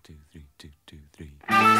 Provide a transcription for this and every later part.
2, 3, 2, 2, 3.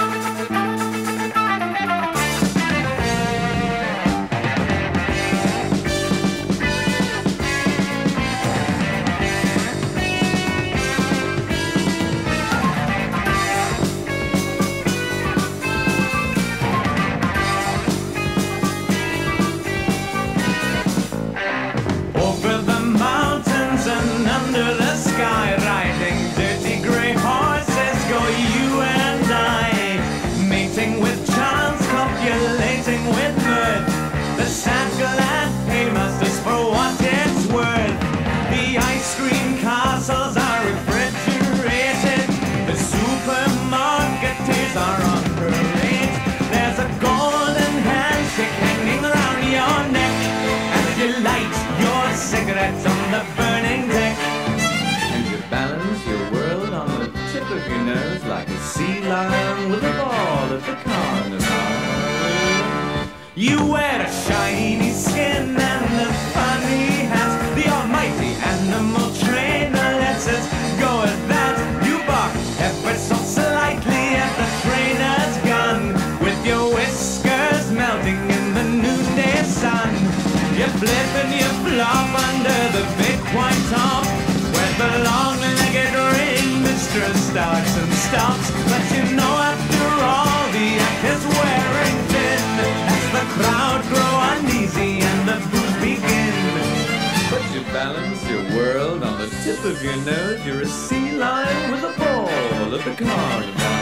Over the mountains and under the sky, riding dirty grey horses go you and I, mating with chance, copulating with mirth. The sad glad paymasters for what it's worth. The ice cream castles are refrigerated. The supermarketers are on parade. There's a golden handshake hanging around your neck as you light your cigarette on the burning deck. And you balance your world on the tip of your nose like a sea lion with a ball at the carnival. You wear a shiny skin and a funny hat. The almighty animal trainer lets us go at that. You bark ever so slightly at the trainer's gun, with your whiskers melting in the noonday sun. You flip and you flop under the big white top, where the long-legged ringmistress starts and stops. But you know after all the act is wearing thin, as the crowd grow uneasy and the booze begin. But you balance your world on the tip of your nose. You're a sea lion with a ball at the carnival.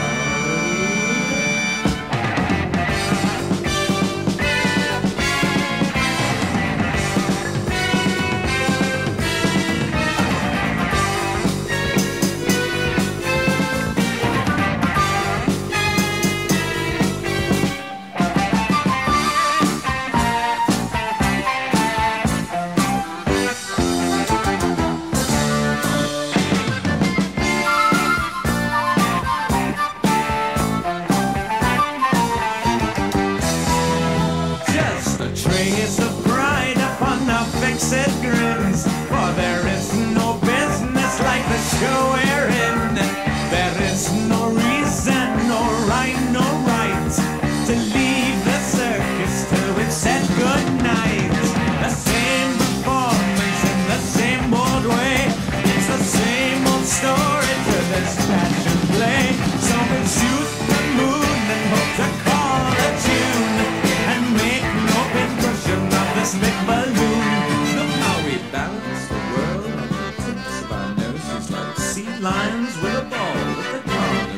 Trace of pride upon our fixed grins, for there is no business like the show we're in. There is no reason, no rhyme, no right to leave the circus till we've said goodnight. The same performance in the same old way. It's the same old story to this passion play. So we shoot the moon and hope to call a tune and make no impression of this big balloon. Look how we balance the world on the tips of our noses like sea lions with a ball at the carnival.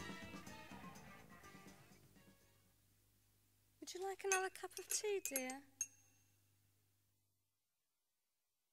Would you like another cup of tea, dear?